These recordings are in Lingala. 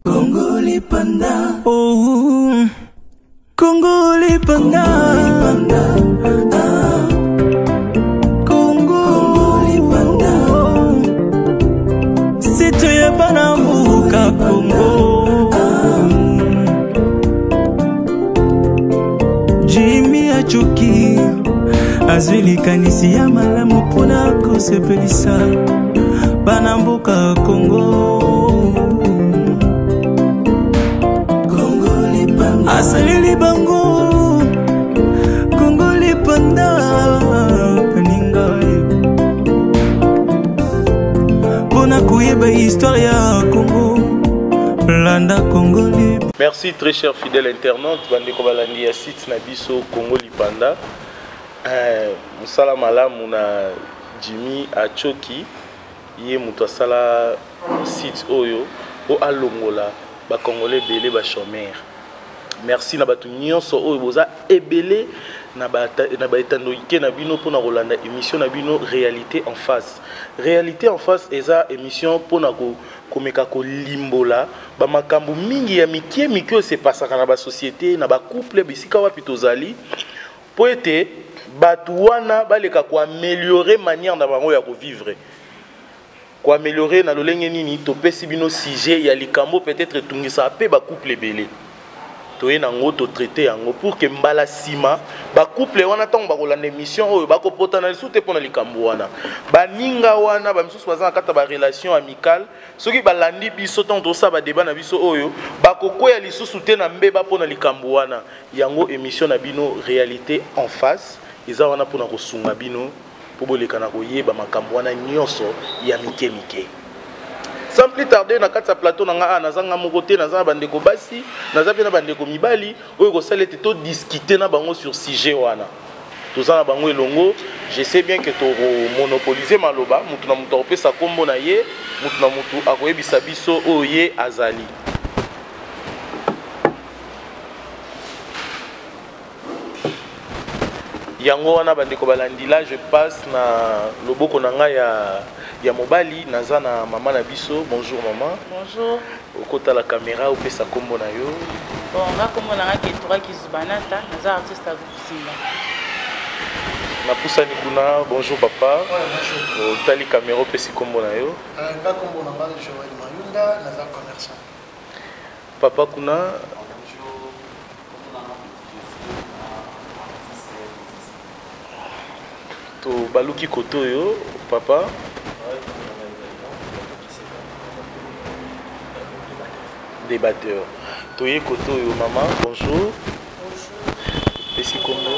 Congo Lipanda. Oh, Congo Lipanda. Congo Lipanda. C'est toi Banambuka Congo. Jimmy Achoki. Azwili kanisi ya malamu pona kosepelisa Banambuka Congo. Asalili bango Congo Lipanda Peninga Pona kuyeba histoire ya Congo Landa Congo Lipanda. Merci très cher fidèle internaute bandeko balandi ya site na biso Congo Lipanda. Musala malamu na Jimmy Achoki ye muto asala site oyo o alongola ba congolais belé ba chômeur. Merci na batu nyonso oyo boza ebele na ba etandoike na bino pona kolanda émission na bino réalité en face. Réalité en face eza émission pona komeka ko limbola ba makambo mingi ya mikie mikio se pasaka na ba société na ba couple bisika wapi tozali po ete batu wana baleka ko améliorer manière na bango ya ko vivre. Ko améliorer na lolenge nini topesi bino sujet ya likambo peut-être tungisa pe ba couple belé. Toye nango to traiter yango pour que mbala sima ba couple wana tango bakolanda émission oyo bakopota na lisusu te pona likambo wana baninga wana ba misusu baza na kata ba relation amicale soki balandi biso tango tosa ba débat na biso oyo bakokoya lisusu te na mbeba pona likambo wana yango émission na bino réalité en face eza wana pona kosunga bino po boleka na koyeba makambo wana nyonso ya mike mike. Sans plus tarder na kati ya plateau nanga nazanga moko te nazanga bandeko basi naza pe na bandeko mibali oyo ko salete to discuter na bango sur sujet wana tozana bango elongo. Je sais bien que to monopoliser maloba mutu na mutu opesa kombo na ye mutu na mutu akoyebisa biso oyo ye azali. Yango wana bandeko balandi là je passe na loboko nanga ya mobali naza na mama na biso. Bonjour maman. Bonjour. Okota la caméra opesa kombo na yo. Bon nga kombo na nga Ketura Kizubanata naza artiste à Simba. Na pusani kuna. Bonjour papa. Ouais, bonjour. Otali caméra opesi kombo na yo. Nga kombo na nga Joël Mayunda naza commerçant. Papa kuna. To baluki koto yo papa. Débatteur. Toye koto yo maman. Bonjour. Bonjour. Pesi kombo.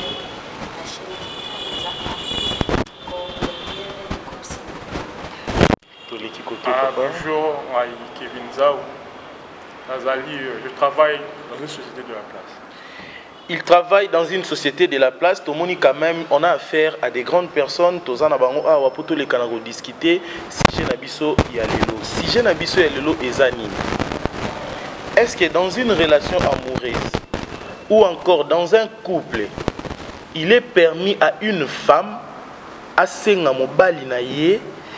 Toleki koto papa. Bonjour, Kevin Zao. Nazali, je travaille dans une société de la place. Il travaille dans une société de la place. Tomoni quand même, on a affaire à des grandes personnes. Tozana bango awa poto le kanako discuter. Sujet na biso ya lelo. Sujet na biso ya lelo ezani. Est-ce que dans une relation amoureuse ou encore dans un couple, il est permis à une femme à senga mobali na ye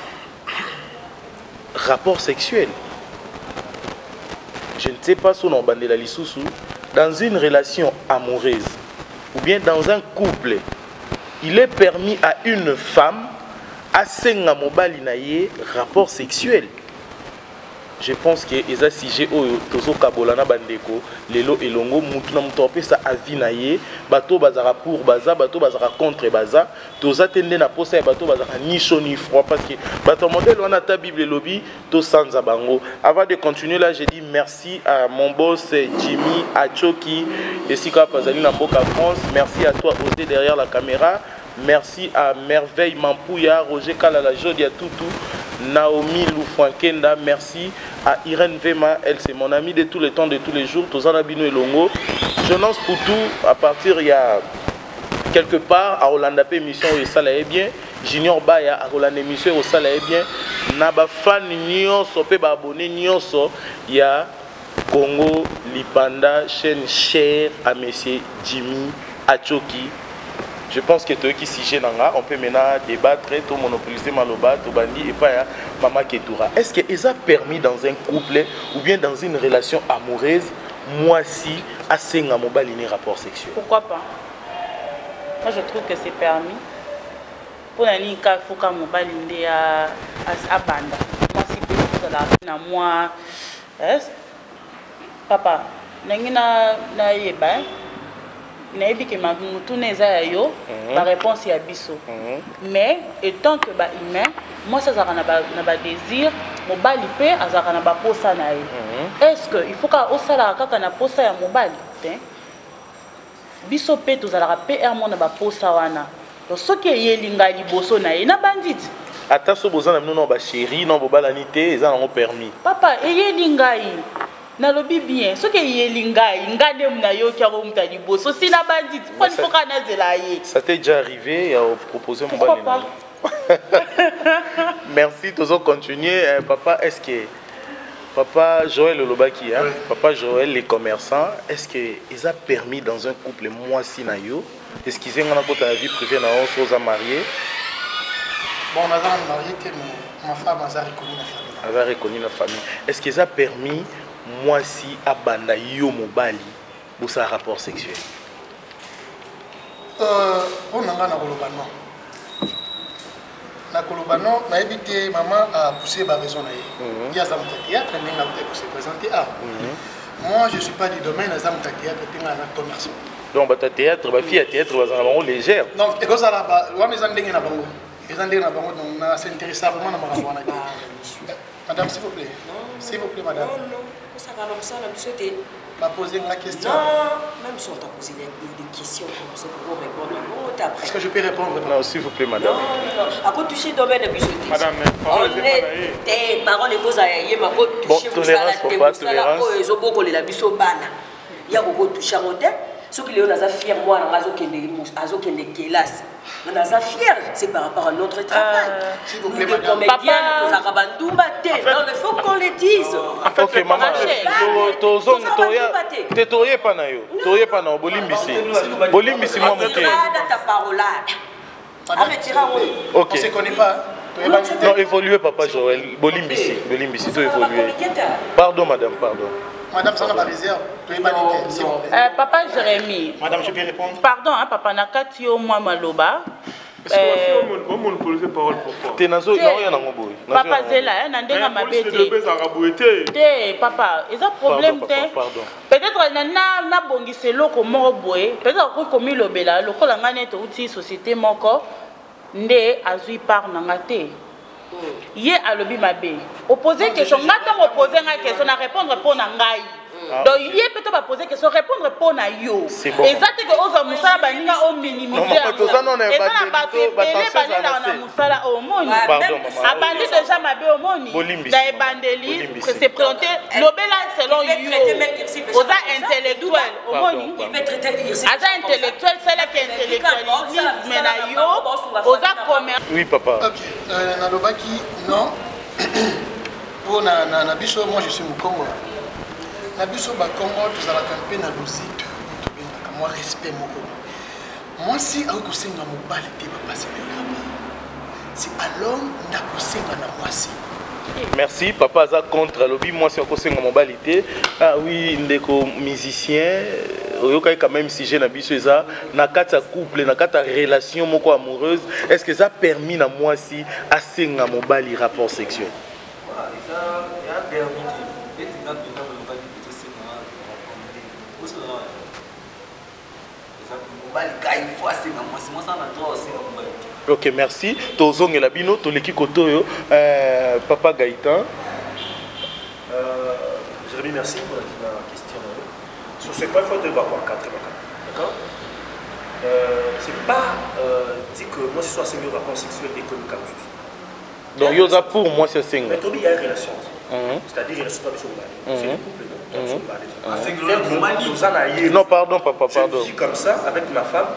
rapport sexuel? Je ne sais pas son nom bandela lisusu. Dans une relation amoureuse ou bien dans un couple, il est permis à une femme à senga mobali na ye rapport sexuel. Je pense que eza sujet oyo tozo kabolana bandeko lelo elongo mutu na mutu opesa avis na ye bato bazara pour baza bato bazara contre baza toza tende na posa ya bato bazara ni chaud ni froid parce que bato modèle wana ta bible lobby to sanza bango. Avant de continuer là, je dis merci à mon boss Jimmy Achoki et Sika Pazali na Mboka France. Merci à toi Osé derrière la caméra. Merci à Merveille Mampouya, Roger Kalala, Jodia Toutou, Naomi Loufouankenda. Merci à Irène Vema, elle c'est mon amie de tous les temps, de tous les jours. Tozana Bino et Longo. Je lance pour tout à partir il y a quelque part à Hollande émission et ça là est bien. Junior Baya à Hollande émission et ça là est bien. Naba fan nyonso pe ba abonné nyonso il y a Congo Lipanda chaîne chère à monsieur Jimmy Achoki. Je pense que toi qui sujet nanga, on peut maintenant débattre, tout monopoliser maloba, tout bandi et pas maman Ketoura. Est-ce que ça a permis dans un couple ou bien dans une relation amoureuse, moi si à senga mobile un rapport sexuel? Pourquoi pas? Moi je trouve que c'est permis. Pour la ligne, il faut qu'un mobile à banda. Moi si peut la moi, papa, na yeba. Na yebi que ma mutune za yo, la réponse est à biso. Mais étant que ba humain, moi ça na ba désir, mobile pe azaka na ba posa na ye. Est-ce que il faut ka osala kaka na posa ya mobile, hein? Biso pe to zala pe ermo na ba posa wana. Donc ce qui est linga liboso na ye na bandit. Ata so bozana non ba chérie, non bobalanité, ils en ont permis. Papa, eye linga yi. Na lobi bien, ce qui est lingai, ngade mna yo ki aro mta liboso, si na bandit, pour faut kana zela ye. Ça t'est déjà arrivé à proposer mon bal? Merci, tous on continuer. Papa, est-ce que Papa Joël Olobaki, hein? Oui. Papa Joël, les commerçants, est-ce que ils a permis dans un couple moi si na yo? Est-ce qu'ils ont la vie privée na on aux mariés? Bon, on a marié que ma femme a reconnu la famille. Elle a reconnu la famille. Est-ce qu'ils a permis moi si à banda yo mobali pour ça rapport sexuel? On a un kolobano. Na kolobano, na évité maman a poussé ma raison na ye. Il y a ça mon théâtre, mais na peut se présenter à. Moi je suis pas du domaine na zamu théâtre, tu na commerce. Donc bah théâtre, bah fille à théâtre, bah ça va légère. Donc et comme ça là bah, on les andenge na bango. Les andenge na bango donc na s'intéresse vraiment na makambo na. Madame s'il vous plaît. S'il vous plaît madame. Ça va comme ça, on a m'a posé une question. Non, même si on t'a posé des questions comme ça pour répondre, est-ce que je peux répondre? Non, s'il vous plaît, madame. Non, à quoi toucher domaine de bisous? Madame, parole est parole est cause à y ma côte toucher pour ça, tolérance. Ils ont beaucoup la bisou bana. Il y a beaucoup toucher en terre. Ce qui est là, fier moi, Azo Kende Kelas. On a fier, c'est par rapport à notre travail. S'il vous plaît, madame. Comédiens, nous avons non, il faut qu'on le dise. Ok, maman. T'es pas na yo. T'es pas na bolimbisi. Bolimbisi moi monté. Ta parole. Ok. On se connaît pas. Non, évoluez, papa Joël. Bolimbisi, Bolimbisi, tu évoluer. Pardon, madame, pardon. Madame, ça n'a pas réserve. Papa Jérémy. Madame, je peux répondre? Pardon, hein, papa Nakatio, moi Maloba. Papa Zela, Nandenga Mabete. Papa, ils ont problème. Peut-être na bongise loko moko boy. Peut-être qu'on commis le bela, le colangane to outil société moko. Nde azui par nangate. Yé a lobi mabe. Opposer question, maintenant opposer une question, na répondre pour nangai. Donc yé peut-être pas poser question, répondre pour na yo. Exact que oza musala baninga o minimiser. Et ça na bato belé baninga na musala o moni. Abandi déjà mabe o moni. Na ebandeli c'est présenté lobela selon yo. Oza intellectuel o moni. Aza intellectuel, c'est là qui est intellectuel. Mais na yo oza commerce. Oui papa. OK. Na lobaki non. Pour na biso moi je suis Mukongo. Na biso ba Congo tous à la campagne na logique to benga moi respect moko. Moi si ako senga mobali te ba passer là. Si alors na ko senga na moi si. Merci papa za contre lobby moi si ako senga mobali te. Ah oui ndeko musicien oyoka quand même si j'ai na biso eza na kata couple na kata relation moko amoureuse est-ce que ça permis na moi si a senga mobali rapport sexuel? Ça y a permis. Ok, merci. Tozong et Labino, Toleki Kotoyo, Papa Gaëtan. Jérémy, merci pour la question. Sur ce point, il faut te voir quoi, 4 d'accord. C'est pas dire que moi, ce soit un rapport sexuel économique. Donc, Yosa pour moi, c'est single. Mais il y a une relation. C'est-à-dire, il y a une relation. C'est un couple. Non, pardon, papa, pardon. Je vis comme ça avec ma femme.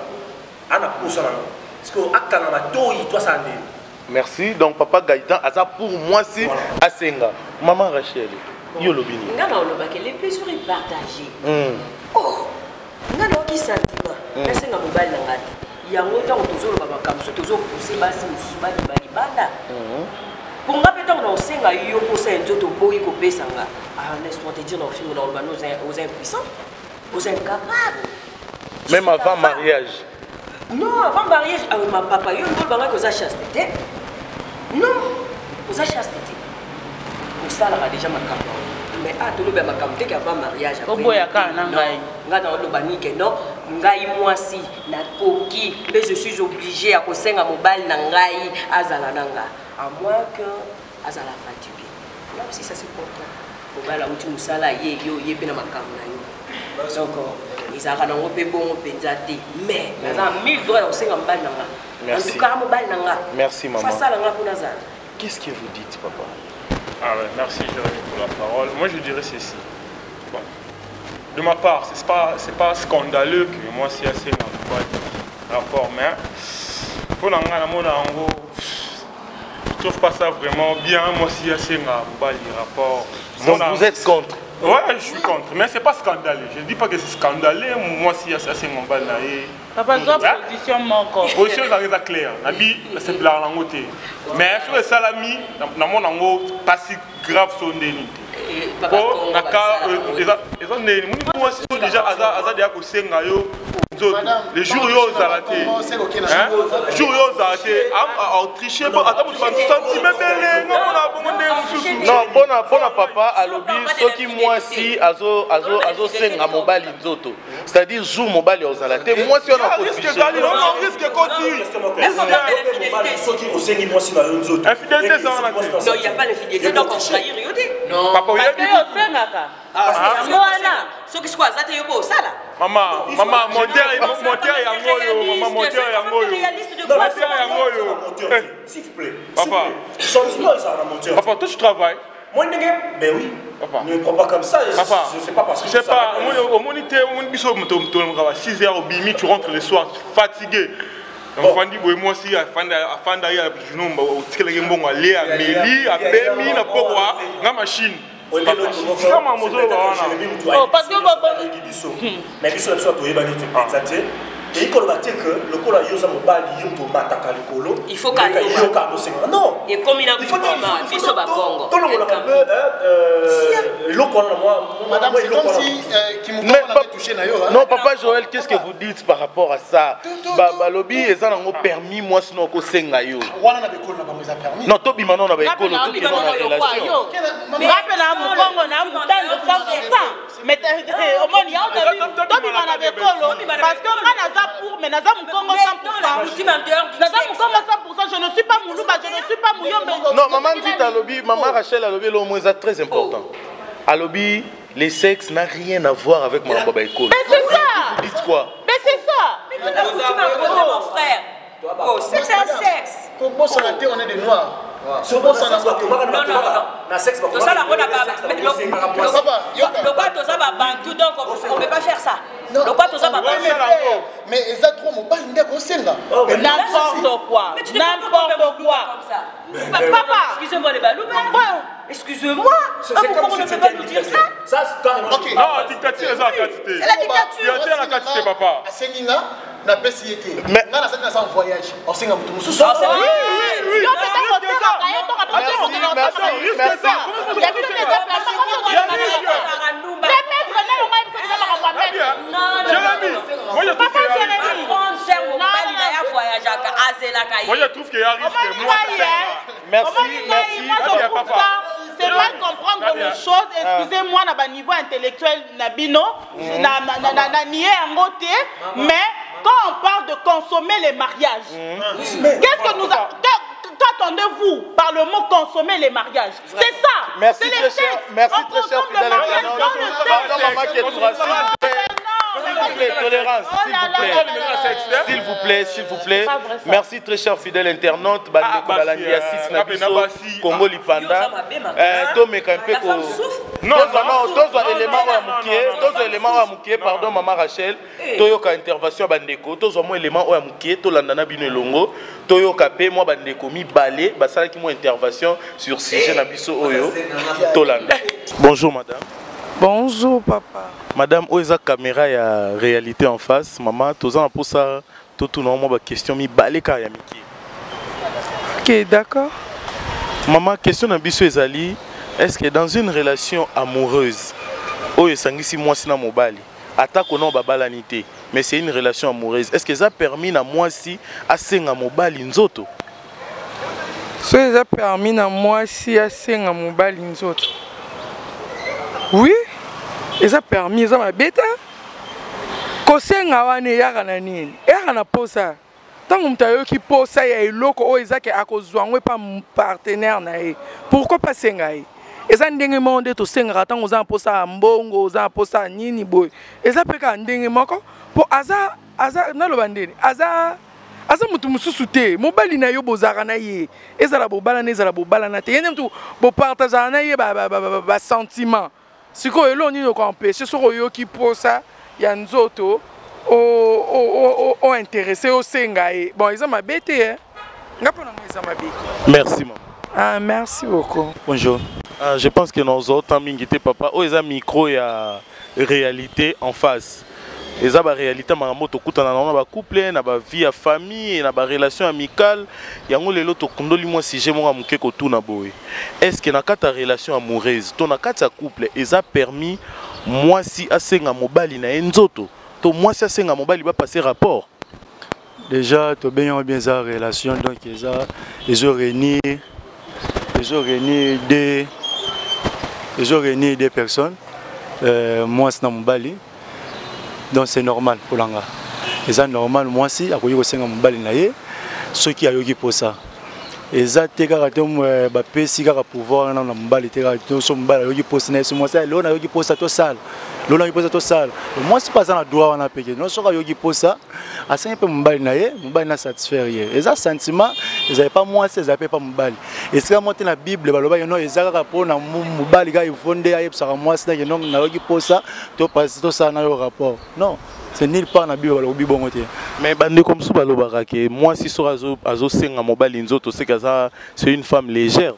Merci. Donc, papa Gaëtan, ça pour moi, c'est Asenga. Maman Rachel, Yolobini. Les plaisirs est partagé. Oh, qui sentiment. Asenga mobile. yango ntango tozoloba makambo so tozopuse basi mosusu baleba libanda pour nga mpe ntango na osenga yo mposa ya nzoto boyi kopesanga laisse-moi te dire na ofingo na olobana oza impuissant oza incapable même avant mariage. Non, avant mariage, avec ma papa, il y a une chose à chasteté. Non, aux à chasteté. Pour ça, là, déjà ma campagne. Mais à tout le monde, ma campagne, qui avant mariage. Au bout, il y a quand même un dans le banique, non. Ngai moi si, na koki, mais je suis obligée à poser un mobile nangai, azala nanga. À moins que azala fatigué. Là aussi, ça c'est important. Mobile, là où tu nous salas, yé, bien ma campagne. Donc, ils ont un peu bon pédate, mais ils ont 1000 dollars au sein de en tout cas, merci maman. Qu'est-ce que vous dites, papa? Ah ouais, merci Jérémy pour la parole. Moi je dirais ceci. Bon, de ma part, c'est pas scandaleux que moi si assez un rapport, mais pour je trouve pas ça vraiment bien. Moi si assez un rapport. Donc vous êtes contre? Ouais, je suis contre, mais c'est pas scandaleux. Je dis pas que c'est scandaleux. Moi si assez un bal papa, position manque. Position est claire. C'est blanc en côté. Mais sur les salami, na mon ango pas si grave son déni. Bon, naka, ils ont né. Moi si déjà aza déjà ko senga yo. Les jours yo zalaté. Les jours yo zalaté. A triché. Attends, tu vas sentir même non, bon papa à lobby. Ceux qui moi si azo senga mobile nzoto. C'est-à-dire jour mobile yo zalaté. Moi si on a risque d'aller, on risque continue. Infidélité ça on a. Non, il y a pas l'infidélité donc on trahir yo dit. Non. Papa il y a dit. Ce qui soit azate yo bo sala. Maman, monteur yangoyo, maman monteur yangoyo. S'il vous plaît. Papa. Papa, toi tu travailles. Moi, ben oui. Papa. Ne me prends pas comme ça. Papa. Je sais pas parce que. Je sais pas. Au moniteur, au 6 h au bimi, tu rentres le soir, fatigué. Donc, moi aussi, à la machine. Parce que et il faut qu'à non et comme il a madame, c'est comme si non, papa Joël, qu'est-ce que vous dites par rapport à ça? Lobby, ils ont permis, moi, sinon, qu'on s'enga yo. Non, Tobi, maintenant, on a école, tout qui est dans la relation. Mais au moins, il y a Tobi, on a école, parce que pour, mais Nazam Congo 100%. Je ne suis pas Moulouba, je ne suis pas Mouyombe. Non, maman dit à Lobby, maman Rachel à Lobby, c'est très important. À Lobby, les sexes n'a rien à voir avec Mme Baba École. Mais c'est ça. Vous dites quoi? Mais c'est ça. Mais mon frère. Oh, c'est un sexe. Pour ça, on est des noirs. Non, non, non. sexe, on ne peut pas faire ça. Mais ils ont trop mon pas une n'importe quoi. N'importe quoi. Papa, excusez-moi les balous. Excusez-moi. Pourquoi on ne peut pas nous dire ça? Ça, c'est carrément. Non, la dictature, c'est la quantité. C'est la dictature. C'est la quantité, papa. Na pesiyete. Mais na ça ça voyage. On s'est ngam tout ça. Oui. Moi je trouve qu'il y a un risque. Merci. C'est mal comprendre les choses. Excusez-moi, na niveau intellectuel nabino, na nié en côté, mais quand on parle de consommer les mariages, qu'est-ce que nous qu'attendez-vous par le mot consommer les mariages? C'est ça. Merci très cher. Merci très cher fidèle tolérance, s'il vous plaît. Merci très cher fidèle internaute. Congo Lipanda. Pardon, maman Rachel. Toyoka intervention bandeko. Tozo élément oya mukie. Tolandana bino elongo. Toyoka pe moi bandeko mi balé. Basala ki mo intervention sur sujet nabiso oyo. Tolanda. Bonjour madame. Bonjour papa. Madame, où est la caméra? Il y a réalité en face. Maman, tous en pour ça tout normalement ba question mi baleka ya miki. Ok, d'accord. Maman, question na biso ezali, est-ce que dans une relation amoureuse, oyo sangisi mwasi na mobali, atako na babalanité, mais c'est une relation amoureuse, est-ce que ça permis na mwasi asenga mobali nzoto? Ça a permis na mwasi asenga mobali nzoto. Oui, ça a permis ça ma bête. Kosenga wane yaka na nini? Yaka na posa. Tant que tu qui posa ya eloko o ezake akozwangwe pa partenaire na ye. Pourquoi pas senga ye? Eza ndenge monde to senga tant oza posa mbongo, oza posa nini boy. Eza peka ndenge moko po aza na lobandeni. Aza mutu mususu te. Mobali na yo bozaka na ye. Ezala bobala na te. Yene mutu bo partager na ye ba sentiment. Siko elo ni ko empêcher soko yo ki posa ya nzoto o intéressé au sengaï. Bon, ils ont ma bête, hein. Merci, maman. Ah, merci beaucoup. Bonjour. Je pense que nos autres mingi papa, ils ont micro et réalité en face. Ils ont la réalité, ma maman, tout le monde a couple, na vie à famille, na relation amicale. Il y a un autre condoli moi si j'ai mon amour que tout na boy. Est-ce que na ta relation amoureuse, ton na ta couple, ils ont permis moi si asenga mobali na enzoto. To moi ça c'est un mobile il va passer rapport. Déjà tu bien sa relation donc ils ont réuni des personnes moi c'est un mobile donc c'est normal pour l'anga. Et ça normal moi si akoyi ko senga mobile na ye ceux qui ayoki pour ça. Et ça te karatom ba pesi kara pouvoir na mobile te karatom so mobile ayoki pour ça moi ça l'on ayoki pour ça to sale. L'on a posé tout ça. Moi, c'est pas ça la doigt on a payé. Non, sur yogi pour ça, à ça un peu mobile naïe, mobile n'a satisfait. Et ça sentiment, ils n'avaient pas moi, ils n'avaient pas mobile. Et c'est quand monter la Bible, bah là, ils ont rapport na mobile gars ils fondé à ça moi c'est que non, na yogi pour ça, tout passe tout ça na le rapport. Non, c'est nulle part na Bible le bon côté. Mais bande comme ça balo barake. Moi si sur azo senga mobile inzoto c'est que ça c'est une femme légère.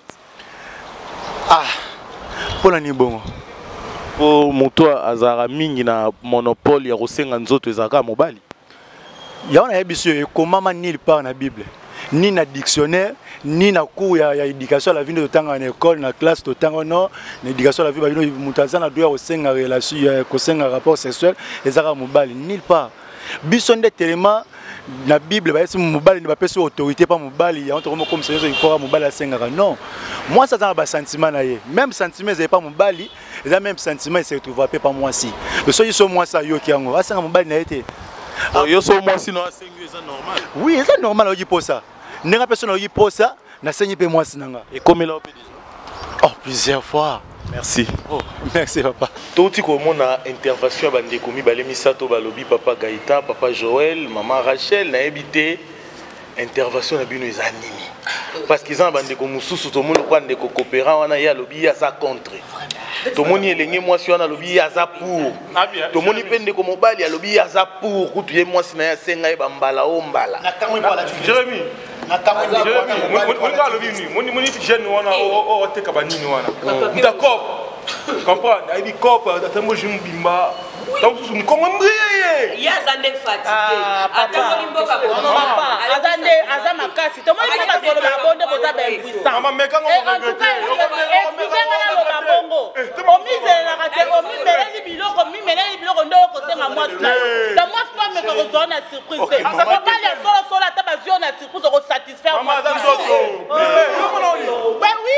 Ah, pour la ni bon. Pour moto azara mingi na monopole ya kosenga nzoto ezaka mobali. Ya on a ebisio comment nulle part na Bible, ni na dictionnaire, ni na cours ya éducation à la vie de tanga en école, na classe de tanga non, na éducation à la vie ba mutazana doit kosenga relation kosenga rapport sexuel ezaka mobali nulle part. Biso nde tellement na Bible ba esi mobali ne ba pesa autorité pas mobali ya on comme ça il faut mobali asenga non. Moi ça dans ba sentiment na ye, même sentiment c'est pas mobali. Et même sentiment il se retrouve pas moi si. Le soir ils sont moi ça yo qui ango. Ah ça mobile na été. Yo so moi si non asengi c'est normal. Oui, c'est normal oyi pour ça. Nenga personne oyi pour ça, na sengi pe moi sinanga. Et comme là déjà. Oh, plusieurs fois. Merci. Oh, merci papa. Toti ko mona intervention bande komi balemi sato balobi papa Gaïta, papa Joël, maman Rachel na habité intervention na bino ezanimi. Parce qu'ils ont bande ko mususu to mono kwa ndeko coopérant wana ya lobi ya sa contre. Tomoni elenge mwasi wana lobi aza pour. Tomoni pende ko mobali alobi aza pour kutu ye mwasi na ya senga e bambala o mbala. Na kamwe kwa la Jérémy. Na kamwe kwa lobi ni. Moni jeune wana o teka banini wana. D'accord. Comprendre, il dit cop attends je mbimba. Donc je me comprends bien. Il y a zande fatigué. Attends limboka ko. Non papa, azande azama kasi. Tomoni papa ko lo babonde ko za ba impuissant. Mama meka ngo regretter. Omizela kate omimeleli biloko ndo ko senga moi na. Da moi pas me ko zona surprise. Papa le solo ta ba zona surprise ko satisfaire moi. Ben oui.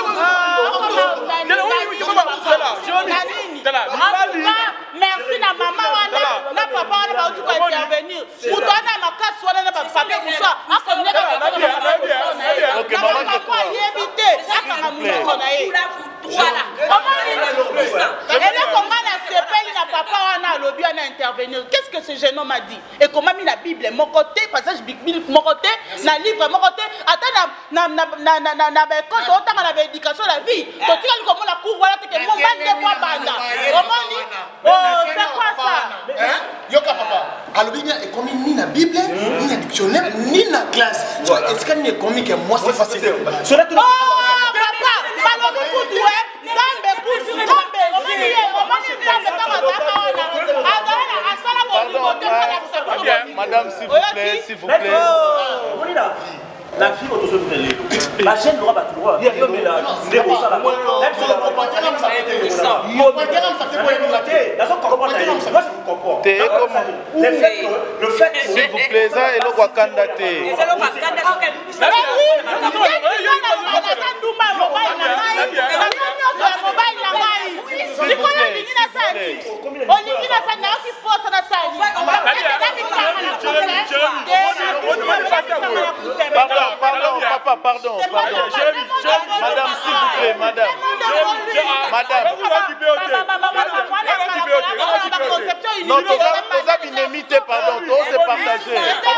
Merci na maman wana na papa wana ba utu ko intervenir. Utana makasi wana na ba papier kusa. Akoneka ba ba. OK maman papa yebite akanga munoko na ye. Voilà. Et là comment la sepeli na papa wana lobi ana intervenir. Qu'est-ce que ce jeune homme a dit? Et comment mis la Bible mon côté passage biblique mon côté, na livre mon côté, attends na école autant na éducation la vie. To tika comme la cour voilà que mon bande moi banda. Oh, c'est quoi ça? Yoka papa. Alors bien et comme ni na Bible, ni na dictionnaire, ni na classe. Est-ce qu'il est comique que moi c'est facile. Cela tout. Oh papa, balobi kudoué, zambe kudu, zambe, omani zambe kama zaka wana. Adana asala ko ni bote kala kusako. Madame, s'il vous plaît, s'il vous plaît. On est la vie. La vie, on doit se faire les la chaîne n'aura pas le droit. Il y a mais là, c'est pour ça la même si la compagnie ça fait des ça. Il y a ça fait pour émulater. Dans son comprendre, moi je comprends. Le fait s'il vous plaît, ça est le Wakanda té. C'est le Wakanda Pardon. Madame, s'il vous plaît, madame. Non, vous avez une imité, pardon, tous c'est partagé.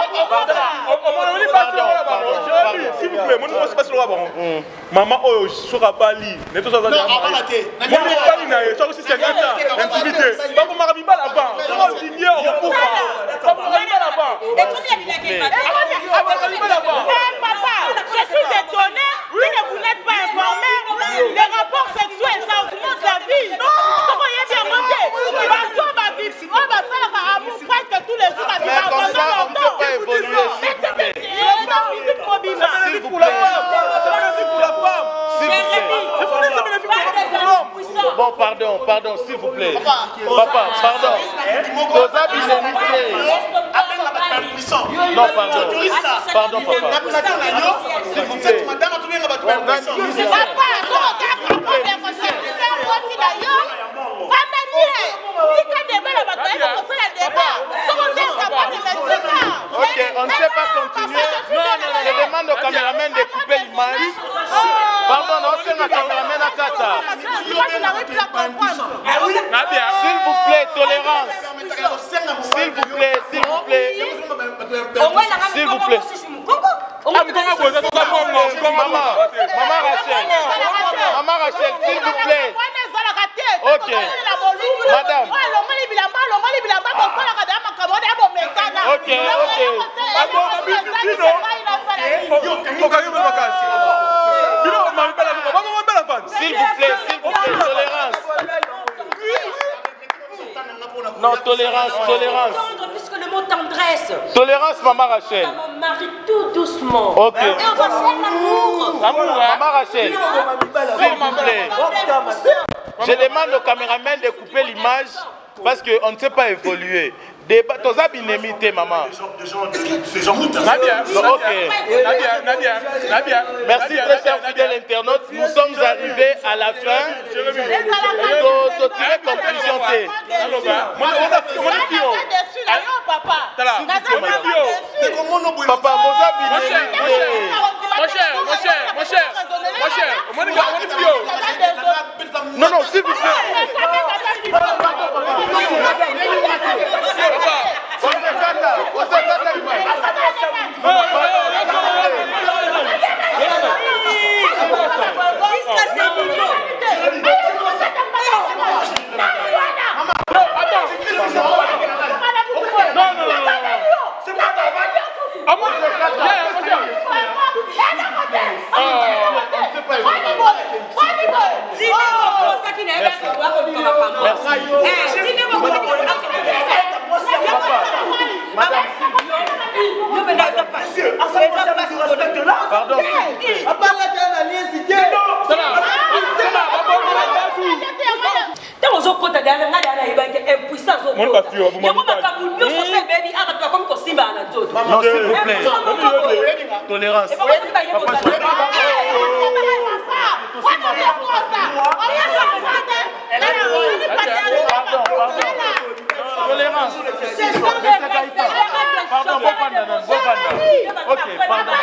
S'il vous plaît, moi je passe le baron. Maman, oh, je suis à Bali. Non, on va la tête. Moi, je suis aussi 50 ans. Intimité. Pas pour m'arriver là-bas. C'est moi le dîner, on coupe. Pas pour m'arriver là-bas. Et combien il a gagné? Papa, je suis étonné que vous n'êtes pas informé. Les rapports sexuels, ça augmente la vie. Comment il est bien monté? On va faire un amour presque tous les jours. Mais comme ça, on ne peut pas évoluer. S'il vous plaît. Bon, pardon, s'il vous plaît. Papa, pardon. Vous avez une imité. Non, pardon, papa. S'il vous plaît. Ok, on ne sait pas continuer. Je demande au caméraman de couper l'image. Pardon, non, c'est le caméraman à Kata. S'il vous plaît, tolérance. S'il vous plaît. Maman Rachel, s'il vous plaît. Ok. Madame. S'il vous plaît, tolérance. Non, tolérance. Puisque le mot tendresse. Tolérance, maman Rachel. On marie tout doucement. Ok. Et on va faire l'amour. Maman Rachel, s'il vous plaît. Je demande au caméraman de couper l'image parce qu'on ne sait pas évoluer. Débat, tu as bien imité, maman. Nadia. Merci très cher fidèle internaute. Nous sommes arrivés à la fin. Tu tirer conclusion. Papa, non, s'il vous plaît. Non, s'il vous plaît. Tolérance. Tolérance. Pardon, ok, pardon.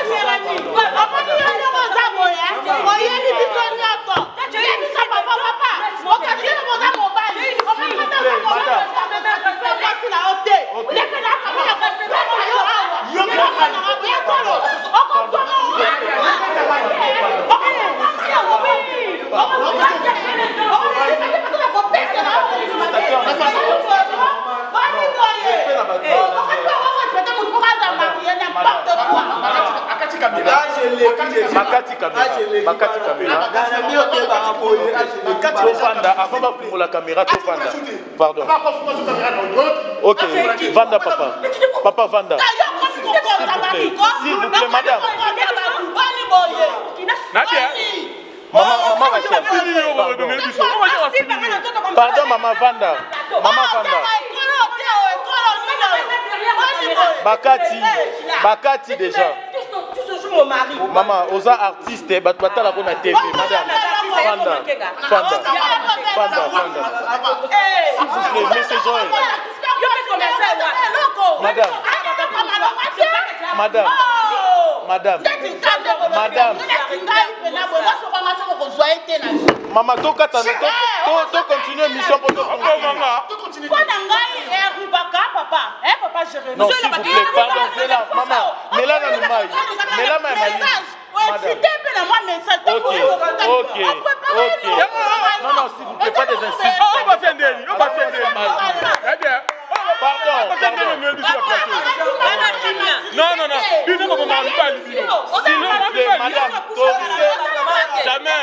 Pardon. Ok, Vanda papa. Papa Vanda. S'il vous plaît, madame. Maman Rachel. Pardon, maman Vanda. Maman Vanda. Bakati déjà. Maman, aux artistes, la TV. Madame. Fanda. S'il vous plaît, monsieur Joël. Madame. Maman, tu continues mission pour toi. Non, s'il vous plaît, pardon, c'est là. Maman, mais là, non, s'il vous plaît, pas des insultes. Pardon. Non. Madame, jamais.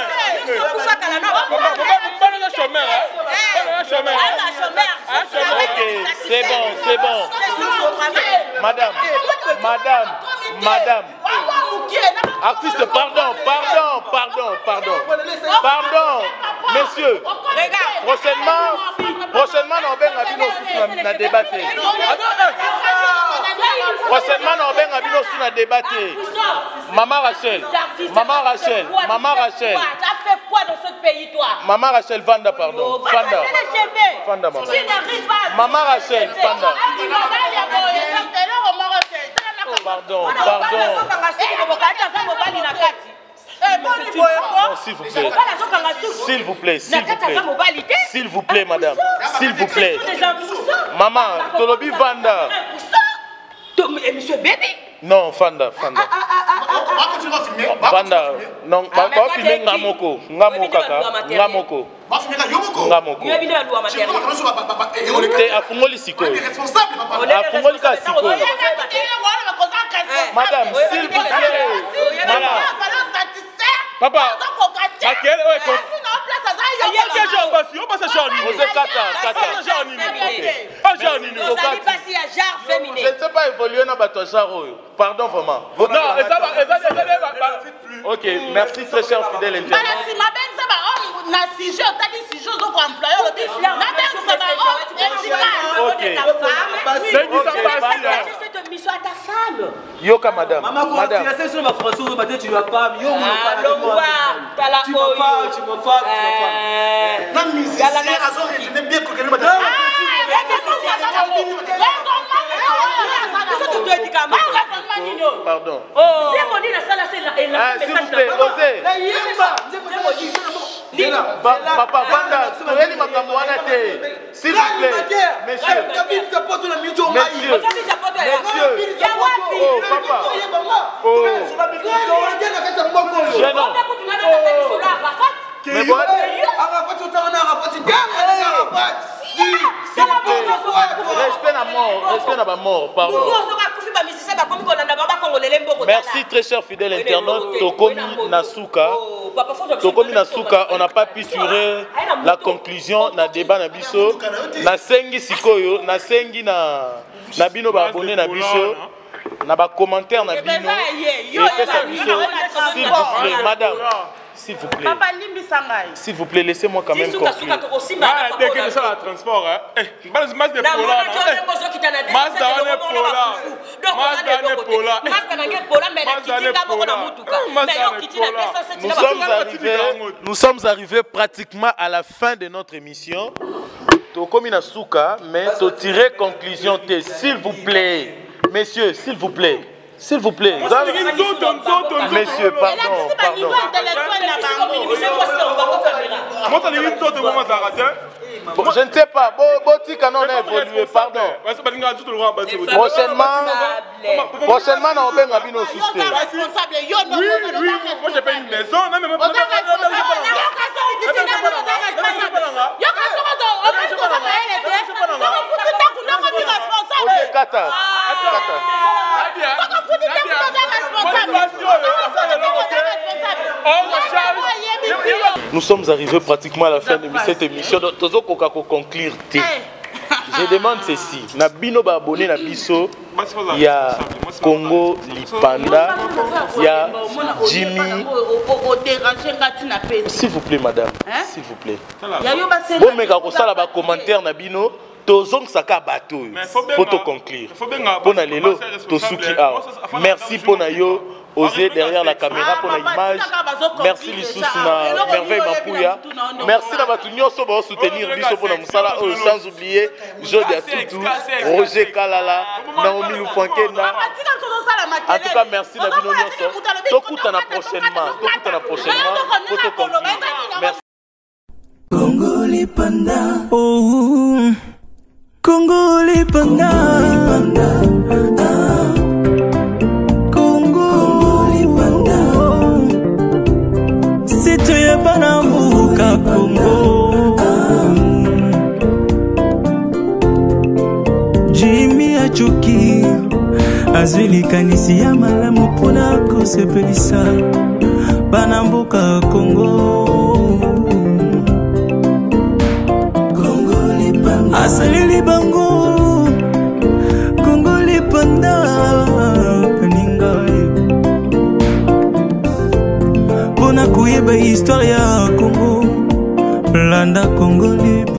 Ok, c'est bon. Madame. Artiste, pardon. Messieurs, prochainement, on va débattre. Maman Rachel. T'as fait quoi dans ce pays, toi? Maman Rachel, Vanda, pardon. Vanda, maman. Maman Rachel, Vanda. Pardon. Non, s'il vous plaît, madame. S'il vous plaît. Maman, Tolobi Vanda. Monsieur Bébé. Non, Vanda. Vanda, non, pas filmer Ngamoko. Madame, s'il vous plaît. Papa, je ne sais pas évoluer dans votre genre. Pardon vraiment. Ok, merci très cher fidèle internaute. Yoka madame. Madame. Pardon. S'il vous plaît, osez. Papa Vanda, s'il vous plaît, messieurs. Oh, papa. Gênant. Mais bon. Respect à mort, pardon. Merci très cher fidèle internaute. Tokomi Nasuka, on n'a pas pu suivre la conclusion na débat na biso. Na sengi sikoyo, na sengi na bino ba abonné na biso. Na ba commentaire na bino. S'il vous plaît, madame. S'il vous plaît. S'il vous plaît, laissez-moi quand même conclure. Dès que ça la transport, Nous sommes arrivés pratiquement à la fin de notre émission. Tokomi Nasuka, mais to tirer conclusion. S'il vous plaît, messieurs, s'il vous plaît. S'il vous plaît. Messieurs, pardon. Bon, je ne sais pas. Boti canon a évolué, pardon. Prochainement, on va bien nos systèmes. Oui, moi j'ai fait une maison. Nous sommes arrivés pratiquement à la fin de cette émission. Tozo Kokako conclure. Je demande ceci. Na bino ba abonné na biso. Il y a Congo Lipanda. Il y a Jimmy. S'il vous plaît, madame. S'il vous plaît. Bon, mais quand on a un commentaire na bino. Tozong saka bateau pour te conclure. Pour lelo tosuki awa. Merci pour na yo oser derrière la caméra pour l'image. Merci Lissous na merveille Mapouya. Merci na batu nyonso ba soutenir biso pour na musala sans oublier Jody Atutu, Roger Kalala, Naomi Lufankenda. En tout cas merci na bino nyonso. Tokutana prochainement. Tokutana prochainement pour te conclure. Merci. Congo Lipanda. Oh. Congo Lipanda, Congo Lipanda, c'est toi Banambuka Congo. Jimmy Achoki, azwili kanisi ya malamu pona kosepelisa Banambuka Congo. Asalili bango Congo Lipanda peninga Bona kuyeba histoire ya Congo Landa Congo Lipanda.